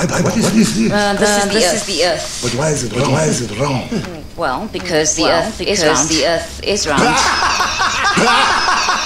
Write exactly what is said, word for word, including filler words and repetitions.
what is this? Uh, the, This is the this Earth. is the Earth. But why is it wrong? Why is it wrong? Well, because the Well, Earth because is round. the Earth is round.